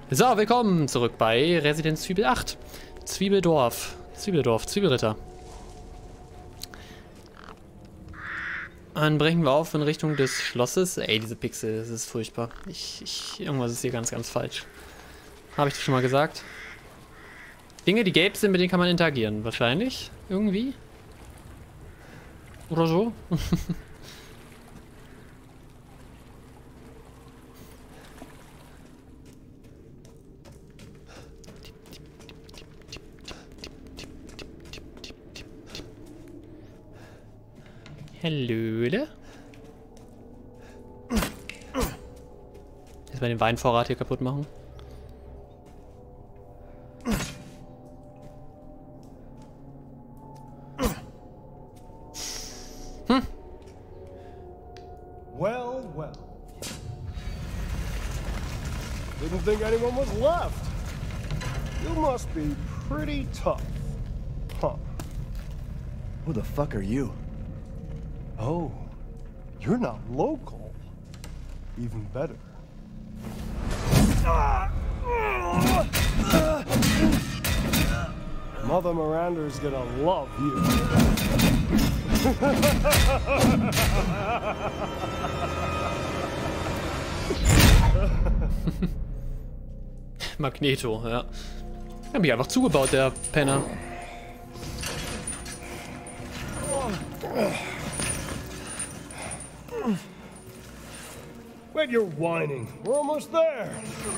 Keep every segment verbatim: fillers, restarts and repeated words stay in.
So, willkommen zurück bei Residenz Zwiebel acht. Zwiebeldorf. Zwiebeldorf, Zwiebelritter. Dann brechen wir auf in Richtung des Schlosses. Ey, diese Pixel, das ist furchtbar. Ich, ich, irgendwas ist hier ganz, ganz falsch. Habe ich das schon mal gesagt? Dinge, die gelb sind, mit denen kann man interagieren. Wahrscheinlich. Irgendwie. Oder so. Hallöle. Erstmal den Weinvorrat hier kaputt machen. Hm. Well, well. Didn't think anyone was left. You must be pretty tough. Huh. Who the fuck are you? Oh, you're not local. Even better. Mother Miranda's gonna love you. Magneto, ja. Ich hab mich einfach zugebaut, der Penner. Wait, you're whining. We're almost there.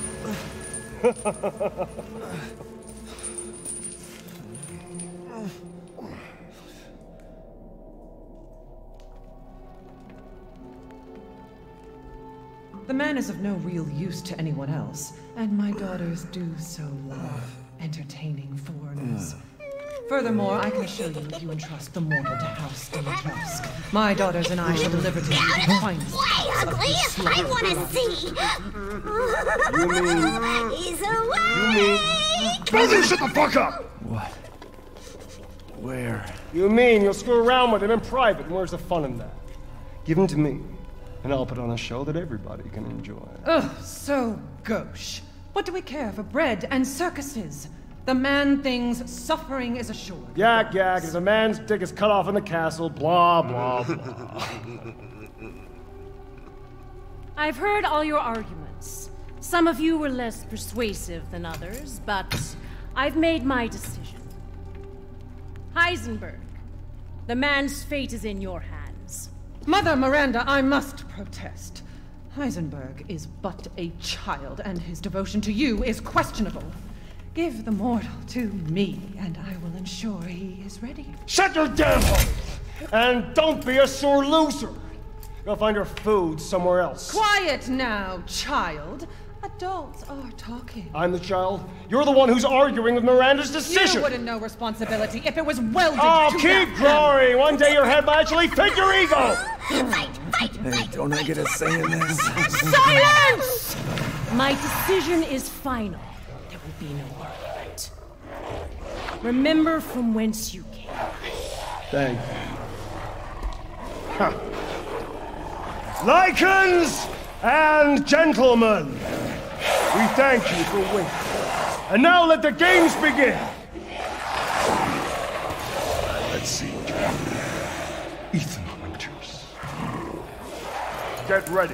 The man is of no real use to anyone else, and my daughters do so love entertaining foreigners. Furthermore, I can assure you if you entrust the mortal to House Dimitrescu, my daughters and I shall deliver to you the finest Why, ugly? I want to see. You mean... He's away. You mean... Brother, shut the fuck up! What? Where? You mean you'll screw around with him in private, and where's the fun in that? Give him to me, and I'll put on a show that everybody can enjoy. Ugh, so gauche. What do we care for bread and circuses? The man thinks suffering is assured. Yak, yak, as a man's dick is cut off in the castle, blah, blah, blah. I've heard all your arguments. Some of you were less persuasive than others, but I've made my decision. Heisenberg, the man's fate is in your hands. Mother Miranda, I must protest. Heisenberg is but a child, and his devotion to you is questionable. Give the mortal to me, and I will ensure he is ready. Shut your damn hole! And don't be a sore loser! Go find your food somewhere else. Quiet now, child. Adults are talking. I'm the child. You're the one who's arguing with Miranda's decision. You wouldn't know responsibility if it was welded Oh, to keep that growing! One day your head might actually fit your ego! Fight, fight, Hey, fight. don't I get a say in this? Silence! My decision is final. There will be no argument. Remember from whence you came. Thank you. Huh. Lycans and gentlemen, we thank you for waiting. And now let the games begin! Let's see. Ethan Winters. Get ready.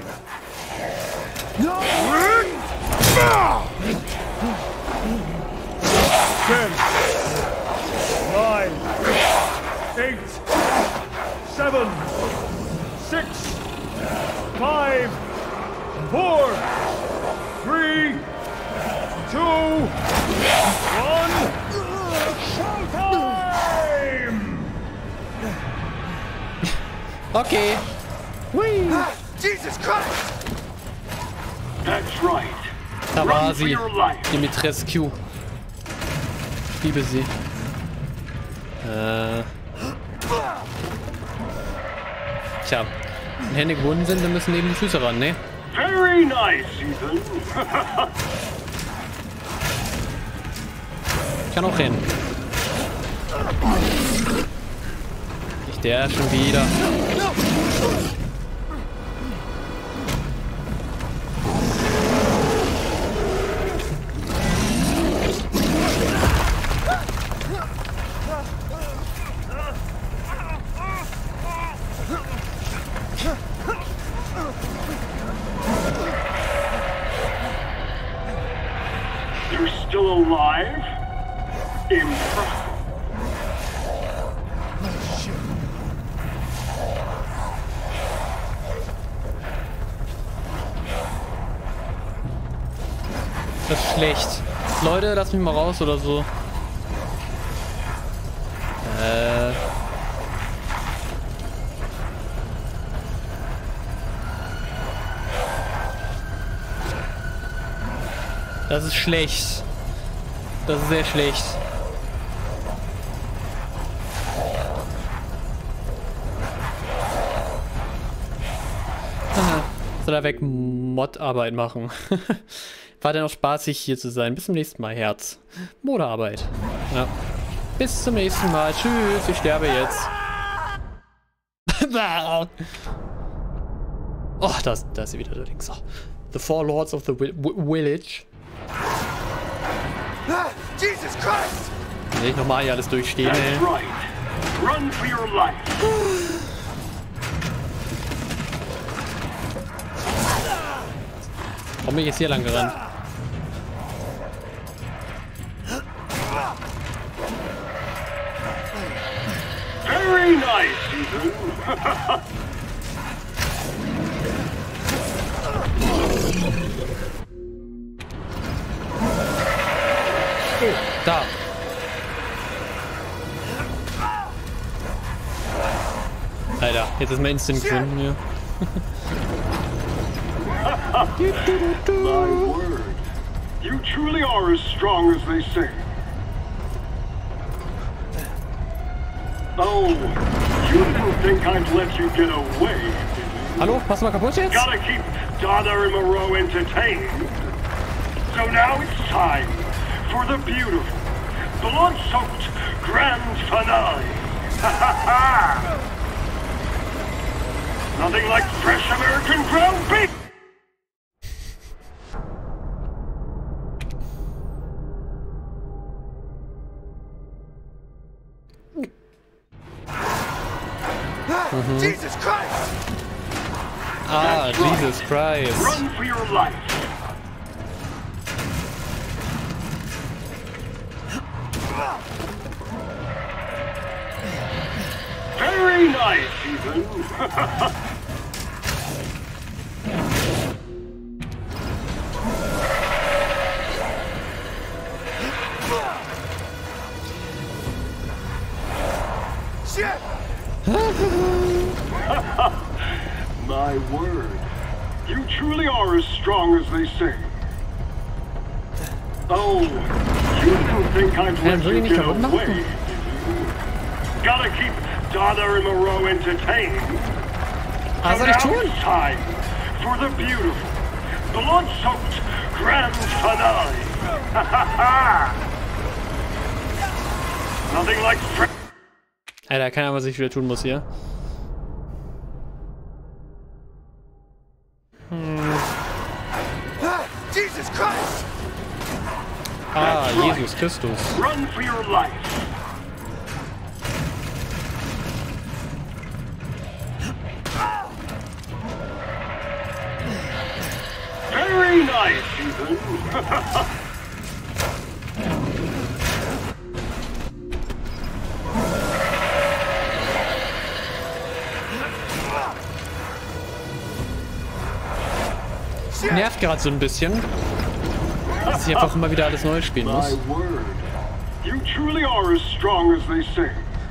Ten, nine, eight, seven, six, five, four, three, two, one. Showtime! Okay. Hui. Jesus Christ! That's right. Da war Run for sie. your life. Dimitrescu. Ich liebe sie. Äh. Tja. Wenn Hände gebunden sind, dann müssen eben die Füße ran, ne? Very nice, Ethan. Ich kann auch rennen. Nicht der schon wieder. You're still alive? Impressive. Das ist schlecht. Leute, lasst mich mal raus oder so. Äh. Das ist schlecht. Das ist sehr schlecht. Aha. Soll er weg Mod-Arbeit machen. War dann auch spaßig hier zu sein. Bis zum nächsten Mal, Herz. Modearbeit. Ja. Bis zum nächsten Mal. Tschüss, ich sterbe jetzt. Oh, da ist, da ist sie wieder da links. Oh. The Four Lords of the Wi Village. Ah, Jesus Christ! Will ich nochmal hier alles durchstehen, That's ey. right. Run for your life. Warum bin ich jetzt hier lang gerannt? Very nice, Ethan. Da. Alter, jetzt ist mein Instinct gefunden hier. My word. You truly are as strong as they say. Oh, you didn't think I'd let you get away, did you? Hallo, machst du mal kaputt jetzt? Gotta keep Donna and Moreau entertained. So now it's time for the beautiful, blood-soaked grand finale. Ha ha ha! Nothing like fresh American ground beef! Ah, Jesus Christ! Ah, Jesus Christ. Run for your life! Very nice, Ethan. Shit! My word. You truly are as strong as they say. Oh, you didn't think I'd let soll you ich nicht get kaputt machen? away, did you? Gotta keep Donna and Moreau entertained. Ah, So soll ich now tun? it's time for the beautiful, blood-soaked grand finale. Ha ha ha! Nothing like fresh. Alter, keine Ahnung, was ich wieder tun muss hier. Ah, Jesus Christ! Ah, That's right. Jesus Christus. Run for your life. Very nice, Ethan. Nervt gerade so ein bisschen, dass ich einfach immer wieder alles neu spielen My muss. word. You truly are as strong as they say.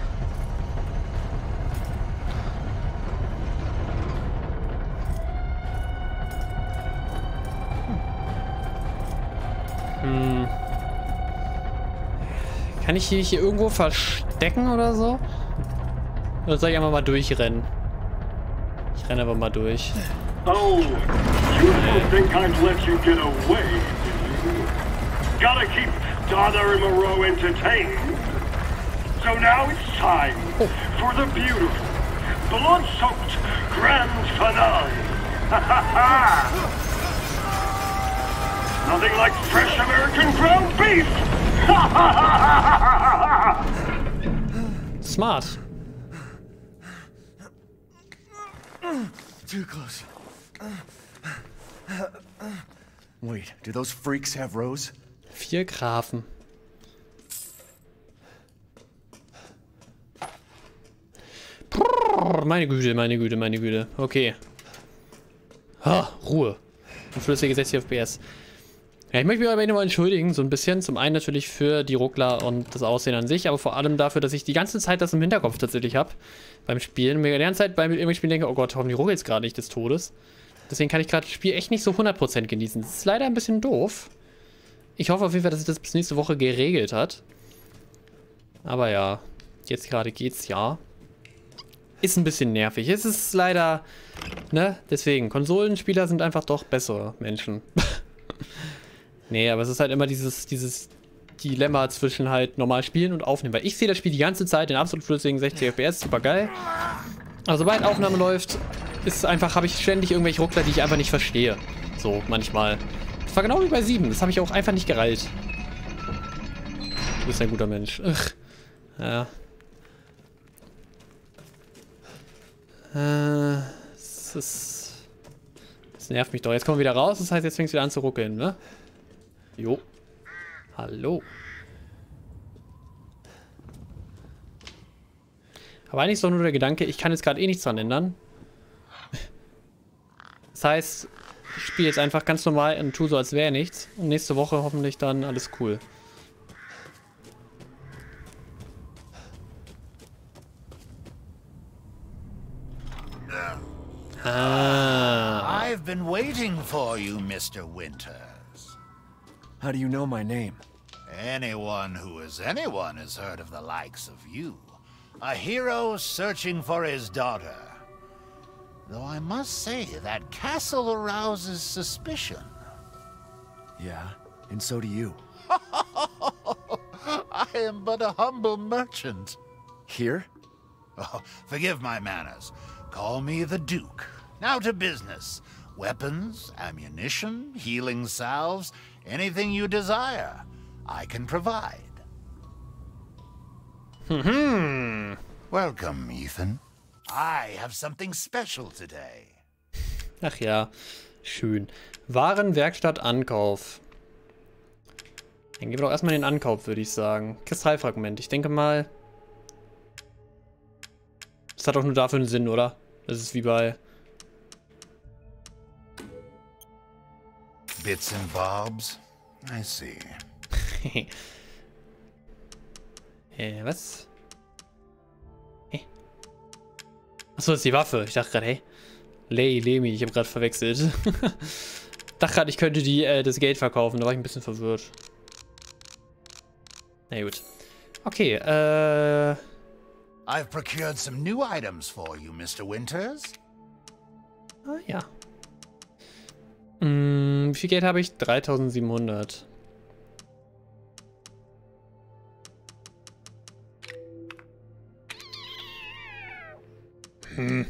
Hm. Kann ich mich hier irgendwo verstecken oder so? Oder soll ich einfach mal durchrennen? Ich renne aber mal durch. Oh, you didn't think I'd let you get away, did you? Gotta keep Donna and Moreau entertained. So now it's time for the beautiful, blood-soaked grand finale. Ha ha ha! Nothing like fresh American ground beef! Ha ha ha ha! Smart. Too close. Wait, do those freaks have Rose? Vier Grafen. Brrr, meine Güte, meine Güte, meine Güte. Okay. Ha, Ruhe. Und flüssige sechzig F P S. Ja, ich möchte mich aber nochmal entschuldigen, so ein bisschen. Zum einen natürlich für die Ruckler und das Aussehen an sich, aber vor allem dafür, dass ich die ganze Zeit das im Hinterkopf tatsächlich habe. Beim Spielen. Mir die ganze Zeit beim irgendwelchen Spielen denke, oh Gott, hoffentlich ruckelt es gerade nicht des Todes. Deswegen kann ich gerade das Spiel echt nicht so hundert Prozent genießen. Das ist leider ein bisschen doof. Ich hoffe auf jeden Fall, dass sich das bis nächste Woche geregelt hat. Aber ja, jetzt gerade geht's ja. Ist ein bisschen nervig. Es ist leider, ne, deswegen, Konsolenspieler sind einfach doch bessere Menschen. Nee, aber es ist halt immer dieses, dieses Dilemma zwischen halt normal spielen und aufnehmen. Weil ich sehe das Spiel die ganze Zeit in absolut flüssigen sechzig F P S, super geil. Aber sobald Aufnahme läuft, ist einfach, habe ich ständig irgendwelche Ruckler, die ich einfach nicht verstehe. So, manchmal. Das war genau wie bei sieben, das habe ich auch einfach nicht gereilt. Du bist ein guter Mensch. Ugh. Ja. Äh, das ist... Das nervt mich doch. Jetzt kommen wir wieder raus, das heißt, jetzt fängt es wieder an zu ruckeln, ne? Jo. Hallo. Aber eigentlich ist doch nur der Gedanke, ich kann jetzt gerade eh nichts dran ändern. Das heißt, ich spiele jetzt einfach ganz normal und tue so, als wäre nichts. Und nächste Woche hoffentlich dann alles cool. Ah. I've been waiting for you, Mister Winters. How do you know my name? Anyone who is anyone has heard of the likes of you. A hero searching for his daughter. Though I must say, that castle arouses suspicion. Yeah, and so do you. I am but a humble merchant. Here? Oh, forgive my manners. Call me the Duke. Now to business. Weapons, ammunition, healing salves, anything you desire, I can provide. Hmm. Welcome, Ethan. I have something special today. Ach ja, schön. Warenwerkstatt Ankauf. Dann gehen wir doch erstmal in den Ankauf, würde ich sagen. Kristallfragment. Ich denke mal... Das hat doch nur dafür einen Sinn, oder? Das ist wie bei... Bits and bobs? I see. äh, was? Hä? Achso, das ist die Waffe. Ich dachte gerade, hey. Lei, Lemi, ich habe gerade verwechselt. dachte gerade, ich könnte die, äh, das Geld verkaufen. Da war ich ein bisschen verwirrt. Na gut. Okay, äh... I've procured some new items for you, Mister Winters. Ah, ja. Hm, wie viel Geld habe ich? dreitausendsiebenhundert. Hm.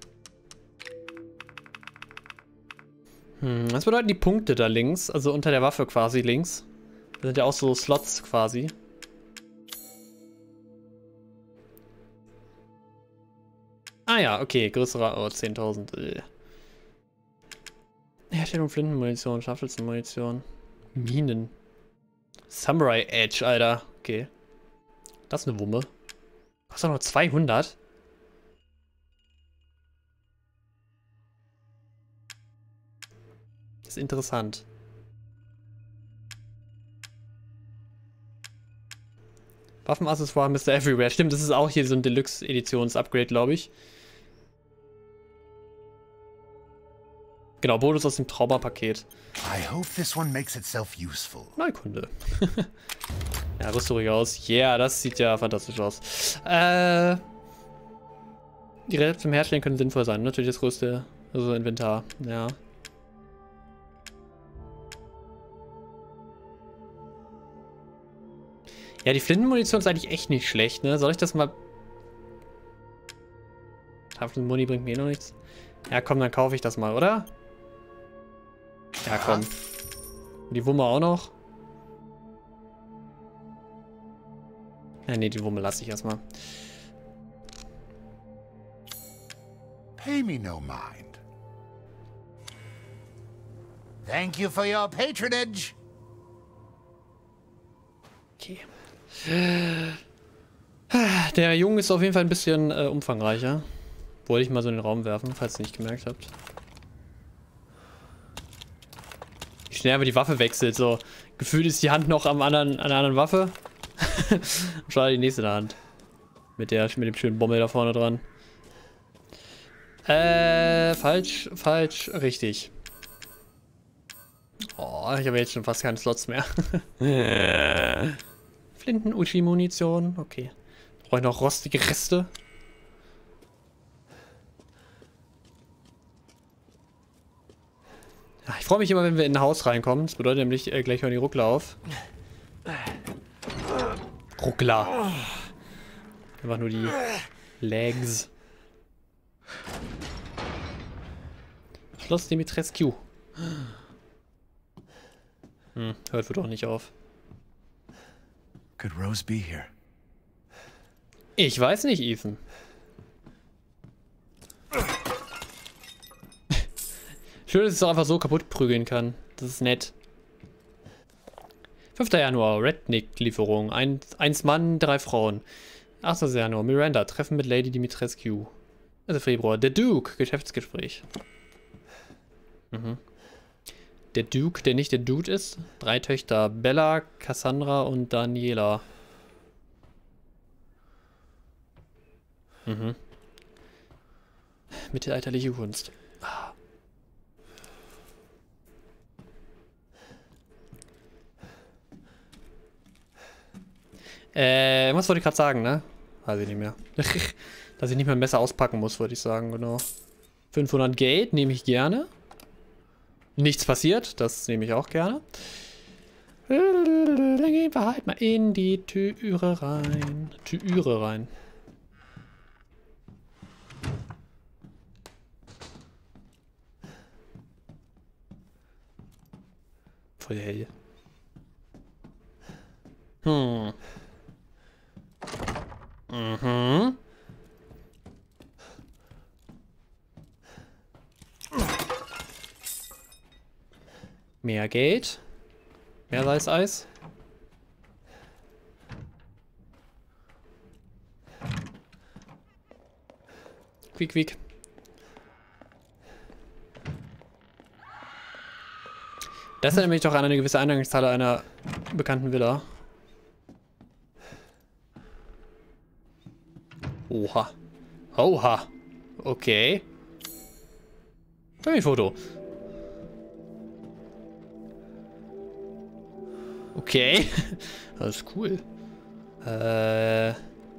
Hm, was bedeuten die Punkte da links? Also unter der Waffe quasi links. Das sind ja auch so Slots quasi. Ah ja, okay, größerer, oh, zehntausend. Äh. Herstellung Flintenmunition, Scharfschützenmunition. Minen. Samurai Edge, Alter. Okay. Das ist eine Wumme. Kostet doch nur zweihundert. Das ist interessant. Waffenaccessoire Mister Everywhere. Stimmt, das ist auch hier so ein Deluxe-Editions-Upgrade, glaube ich. Genau, Bonus aus dem Trauma-Paket. I hope this one makes itself useful. Neukunde. Ja, rüst ruhig aus. Yeah, das sieht ja fantastisch aus. Äh, die Räder zum Herstellen können sinnvoll sein. Natürlich das größte also Inventar. Ja. Ja, die Flintenmunition ist eigentlich echt nicht schlecht, ne? Soll ich das mal... Tafelmuni bringt mir eh noch nichts. Ja, komm, dann kaufe ich das mal, oder? Ja, komm. Die Wumme auch noch. Ja, nee, die Wumme lasse ich erstmal. Pay me no mind. Thank you for your patronage. Okay. Der Junge ist auf jeden Fall ein bisschen äh, umfangreicher. Wollte ich mal so in den Raum werfen, falls ihr nicht gemerkt habt. Wie schnell aber die Waffe wechselt, so. Gefühlt ist die Hand noch am anderen, an der anderen Waffe. Und schon die nächste in der Hand. Mit der, mit dem schönen Bommel da vorne dran. Äh, falsch, falsch, richtig. Oh, ich habe jetzt schon fast keine Slots mehr. Flinten, Uchi-Munition, okay. Brauche ich noch rostige Reste? Ja, ich freue mich immer, wenn wir in ein Haus reinkommen. Das bedeutet nämlich, äh, gleich hören die Ruckler auf. Ruckler. Einfach nur die Legs. Schloss Dimitrescu. Hm, hört wohl doch nicht auf. Could Rose be here? Ich weiß nicht, Ethan. Schön, dass ich es auch einfach so kaputt prügeln kann. Das ist nett. fünfter Januar, Rednick-Lieferung. Ein, eins Mann, drei Frauen. achter Januar, Miranda, Treffen mit Lady Dimitrescu. Also Februar, der Duke, Geschäftsgespräch. Mhm. Der Duke, der nicht der Dude ist. Drei Töchter, Bella, Cassandra und Daniela. Mhm. Mittelalterliche Kunst. Ah. Äh, was wollte ich gerade sagen, ne? Weiß ich nicht mehr. Dass ich nicht mehr ein Messer auspacken muss, wollte ich sagen, genau. fünfhundert Geld nehme ich gerne. Nichts passiert, das nehme ich auch gerne. Dann gehen wir halt mal in die Türe rein. Türe rein. Voll hell. Hm. Mhm. Mehr Geld. Mehr Salzeis. Quick, quick. Das erinnert mich doch an eine gewisse Eingangszahl einer bekannten Villa. Oha. Oha. Okay. Ein Foto. Okay. Das ist cool. Äh.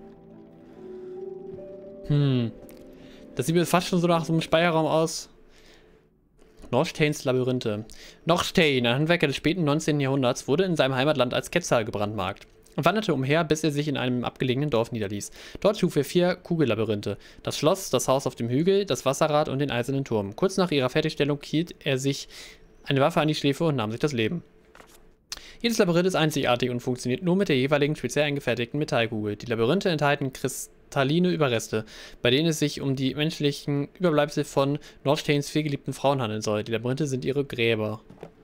Hm. Das sieht mir fast schon so nach so einem Speicherraum aus. Norsteins Labyrinthe. Norstein, ein Handwerker des späten neunzehnten Jahrhunderts, wurde in seinem Heimatland als Ketzer gebrandmarkt und wanderte umher, bis er sich in einem abgelegenen Dorf niederließ. Dort schuf er vier Kugellabyrinthe. Das Schloss, das Haus auf dem Hügel, das Wasserrad und den eisernen Turm. Kurz nach ihrer Fertigstellung hielt er sich eine Waffe an die Schläfe und nahm sich das Leben. Jedes Labyrinth ist einzigartig und funktioniert nur mit der jeweiligen speziell eingefertigten Metallkugel. Die Labyrinthe enthalten kristalline Überreste, bei denen es sich um die menschlichen Überbleibsel von Norsteins vier geliebten Frauen handeln soll. Die Labyrinthe sind ihre Gräber.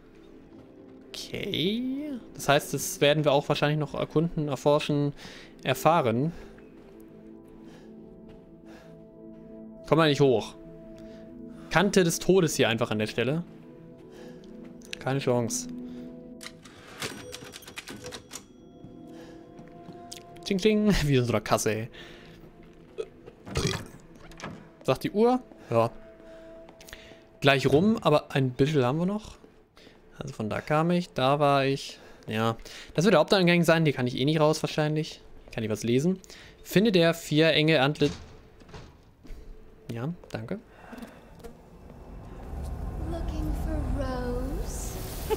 Okay. Das heißt, das werden wir auch wahrscheinlich noch erkunden, erforschen, erfahren. Kommen wir nicht hoch. Kante des Todes hier einfach an der Stelle. Keine Chance. Ching, ching. Wie in so einer Kasse, ey. Sagt die Uhr? Ja. Gleich rum, aber ein bisschen haben wir noch. Also von da kam ich, da war ich. Ja. Das wird der Haupteingang sein, die kann ich eh nicht raus wahrscheinlich. Kann ich was lesen. Finde der vier enge Antlitz. Ja, danke. Looking for Rose?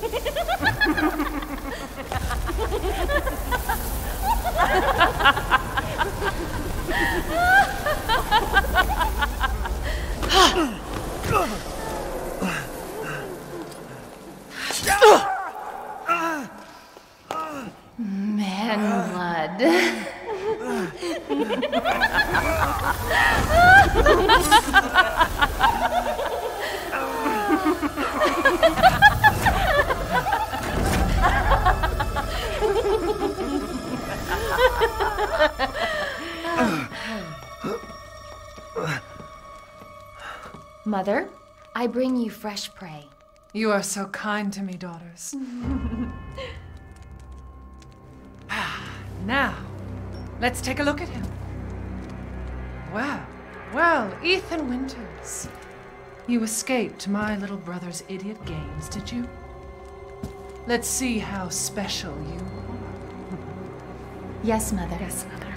Man blood. Mother, I bring you fresh prey. You are so kind to me, daughters. Now, let's take a look at him. Well, well, Ethan Winters. You escaped my little brother's idiot games, did you? Let's see how special you are. Yes, Mother. Yes, Mother.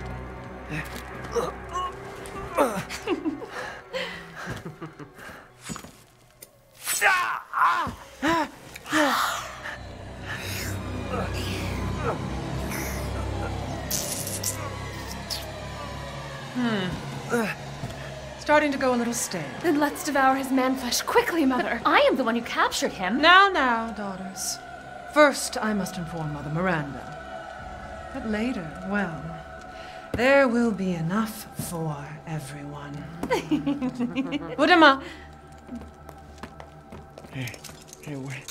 Hmm. Starting to go a little stale. Then let's devour his man-flesh quickly, Mother. I am the one who captured him. Now, now, daughters. First, I must inform Mother Miranda. But later, well, there will be enough for everyone. Udama! Hey, hey, wait.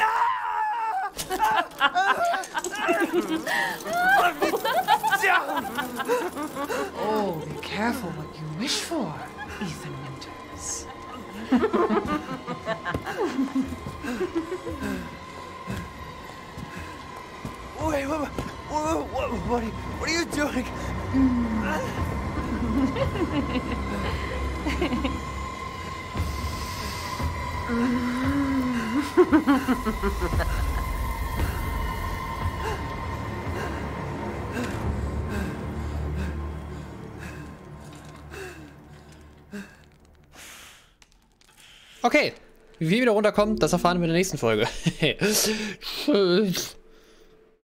Oh, be careful what you wish for, Ethan Winters. Wait, what, what, what, what, are, you, what are you doing? Okay, wie wir wieder runterkommen, das erfahren wir in der nächsten Folge. Tschüss.